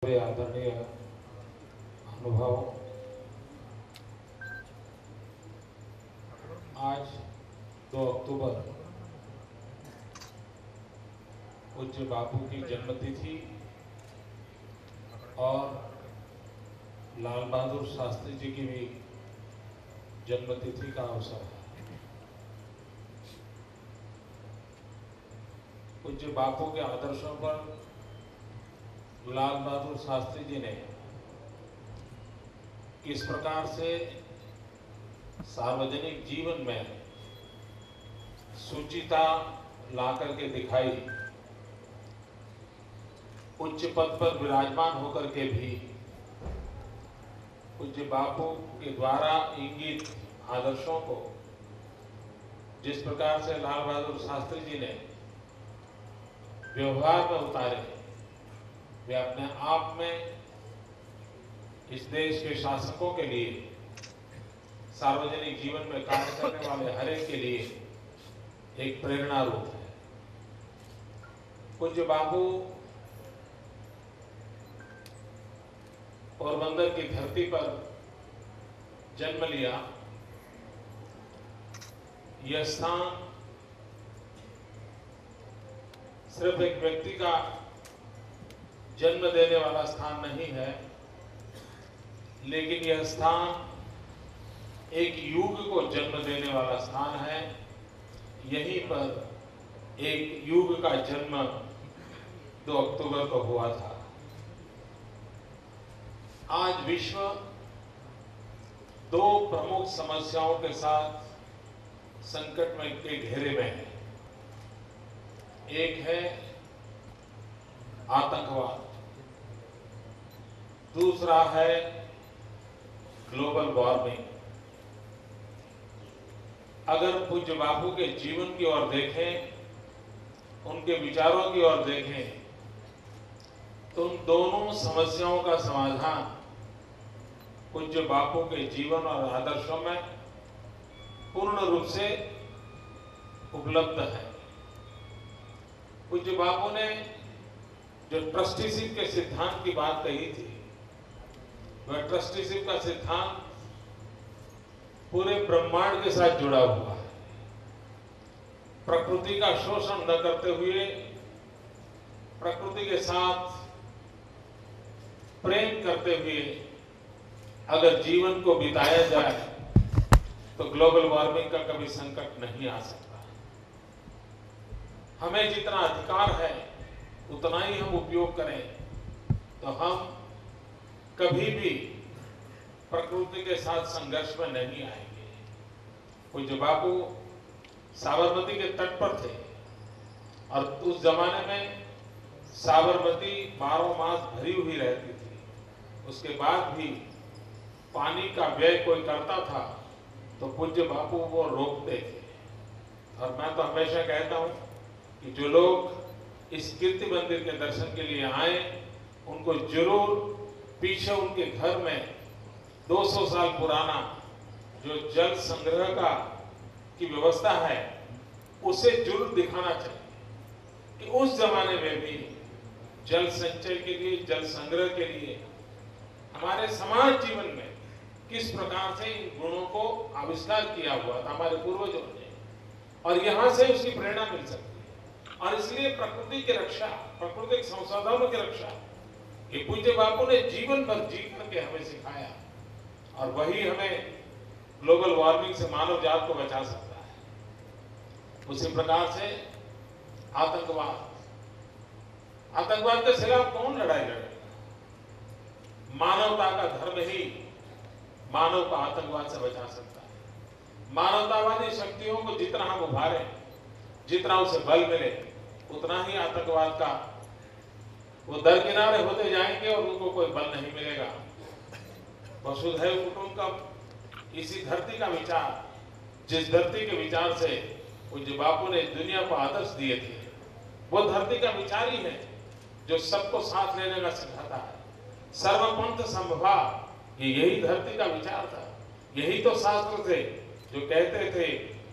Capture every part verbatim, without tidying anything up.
प्रिय आदरणीय अनुभव, आज दो अक्टूबर पूज्य बापू की जन्मतिथि और लाल बहादुर शास्त्री जी की भी जन्मतिथि का अवसर है। पूज्य बापू के आदर्शों पर लाल बहादुर शास्त्री जी ने किस प्रकार से सार्वजनिक जीवन में शुचिता ला करके दिखाई, उच्च पद पर विराजमान होकर के भी पूज्य बापू के द्वारा इंगित आदर्शों को जिस प्रकार से लाल बहादुर शास्त्री जी ने व्यवहार में उतारे, वे अपने आप में इस देश के शासकों के लिए, सार्वजनिक जीवन में कार्य करने वाले हर एक के लिए एक प्रेरणा रूप है। पूज्य बापू पोरबंदर की धरती पर जन्म लिया। यह स्थान सिर्फ एक व्यक्ति का जन्म देने वाला स्थान नहीं है, लेकिन यह स्थान एक युग को जन्म देने वाला स्थान है। यहीं पर एक युग का जन्म दो अक्टूबर को हुआ था। आज विश्व दो प्रमुख समस्याओं के साथ संकट में के घेरे में है। एक है आतंकवाद, दूसरा है ग्लोबल वार्मिंग। अगर पूज्य बापू के जीवन की ओर देखें, उनके विचारों की ओर देखें, तो उन दोनों समस्याओं का समाधान पूज्य बापू के जीवन और आदर्शों में पूर्ण रूप से उपलब्ध है। पूज्य बापू ने जो ट्रस्टीशिप के सिद्धांत की बात कही थी, वह ट्रस्टीशिप का सिद्धांत पूरे ब्रह्मांड के साथ जुड़ा हुआ है। प्रकृति का शोषण न करते हुए प्रकृति के साथ प्रेम करते हुए अगर जीवन को बिताया जाए तो ग्लोबल वार्मिंग का कभी संकट नहीं आ सकता। हमें जितना अधिकार है उतना ही हम उपयोग करें तो हम कभी भी प्रकृति के साथ संघर्ष में नहीं आएंगे। पूज्य बापू साबरमती के तट पर थे और उस जमाने में साबरमती बारह मास भरी हुई रहती थी। उसके बाद भी पानी का व्यय कोई करता था तो पूज्य बापू वो रोकते थे। और मैं तो हमेशा कहता हूं कि जो लोग इस कीर्ति मंदिर के दर्शन के लिए आए, उनको जरूर पीछे उनके घर में दो सौ साल पुराना जो जल संग्रह का की व्यवस्था है उसे जरूर दिखाना चाहिए कि उस जमाने में भी जल संचय के लिए, जल संग्रह के लिए हमारे समाज जीवन में किस प्रकार से इन गुणों को आविष्कार किया हुआ था हमारे पूर्वजों ने, और यहां से उसकी प्रेरणा मिल सकती है। और इसलिए प्रकृति की रक्षा, प्राकृतिक संसाधनों की रक्षा ये पूज्य बापू ने जीवन भर जी करके हमें सिखाया, और वही हमें ग्लोबल वार्मिंग से मानव जात को बचा सकता है। उसी प्रकार से आतंकवाद, आतंकवाद के खिलाफ कौन लड़ाई लड़ेगा? मानवता का धर्म ही मानव को आतंकवाद से बचा सकता है। मानवतावादी शक्तियों को जितना हम उभारें, जितना उसे बल मिले, उतना ही आतंकवाद का वो दरकिनारे होते जाएंगे और उनको कोई बल नहीं मिलेगा। वसुधैव कुटुंबकम, इसी धरती का विचार, जिस धरती के विचार से पूज्य बापू ने दुनिया को आदर्श दिए थे, वो धरती का विचार ही है जो सबको साथ लेने का सिखाता है। सर्वपंथ संभव, ये यही धरती का विचार था। यही तो शास्त्र थे जो कहते थे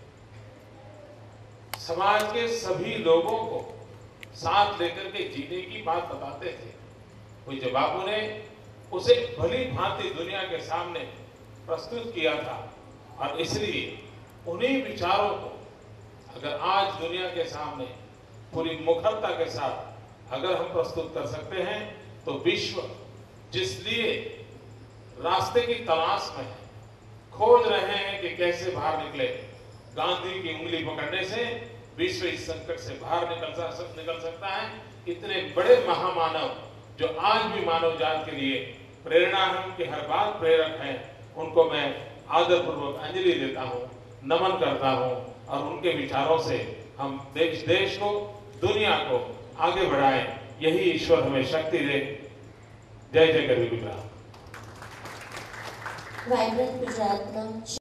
समाज के सभी लोगों को साथ लेकर के जीने की बात बताते थे। पूज्य बापू ने उसे भली भांति दुनिया के सामने प्रस्तुत किया था और इसलिए उन्हीं विचारों को अगर आज दुनिया के सामने पूरी मुखरता के साथ अगर हम प्रस्तुत कर सकते हैं तो विश्व जिस लिए रास्ते की तलाश में है, खोज रहे हैं कि कैसे बाहर निकले, गांधी की उंगली पकड़ने से विश्व इस संकट से बाहर निकल निकल सकता है। इतने बड़े महामानव जो आज भी मानव जात के लिए प्रेरणा है, उनके हर बात प्रेरक हैं, उनको मैं आदरपूर्वक अंजलि देता हूं, नमन करता हूं और उनके विचारों से हम देश देश को, दुनिया को आगे बढ़ाएं। यही ईश्वर हमें शक्ति दे। जय जय गरीब गुजरात। वाइब्रेंट गुजरात